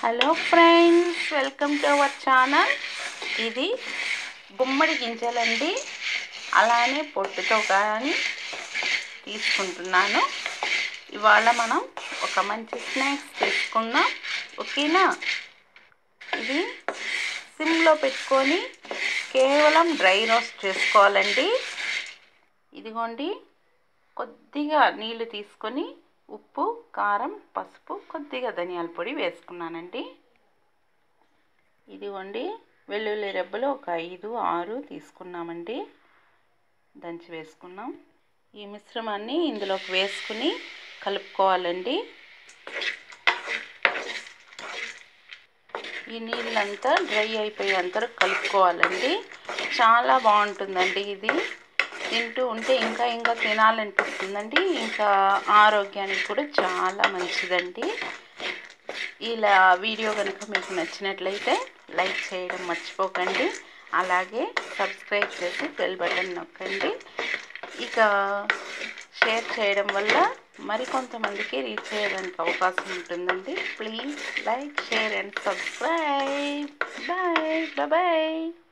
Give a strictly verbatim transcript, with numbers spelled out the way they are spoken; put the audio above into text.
Hello friends, welcome to our channel. ఇది గుమ్మడి గింజలండి, అలానే పొట్టుతో కానీ తీసుకుంటున్నాను. ఇవాళ మనం ఒక మంచి స్నాక్స్ తీసుకుందాం, ఓకేనా? ఇది సిమ్లో పెట్టుకొని కేవలం డ్రై రోస్ట్ చేసుకోవాలండి. ఇదిగోండి, కొద్దిగా నీళ్ళు తీసుకొని ఉప్పు, కారం, పసుపు, కొద్దిగా ధనియాల పొడి వేసుకున్నానండి. ఇదిగోండి, వెల్లుల్లి రెబ్బలు ఒక ఐదు ఆరు తీసుకున్నామండి, దంచి వేసుకున్నాం. ఈ మిశ్రమాన్ని ఇందులోకి వేసుకుని కలుపుకోవాలండి. ఈ నీళ్ళంతా డ్రై అయిపోయేంత కలుపుకోవాలండి. చాలా బాగుంటుందండి. ఇది తింటూ ఉంటే ఇంకా ఇంకా తినాలనిపిస్తుందండి. ఇంకా ఆరోగ్యానికి కూడా చాలా మంచిదండి. ఇలా వీడియో కనుక మీకు నచ్చినట్లయితే లైక్ చేయడం మర్చిపోకండి. అలాగే సబ్స్క్రైబ్ చేసి బెల్ బటన్ నొక్కండి. ఇక షేర్ చేయడం వల్ల మరికొంతమందికి రీచ్ చేయడానికి అవకాశం ఉంటుందండి. Please like, share and subscribe. Bye bye.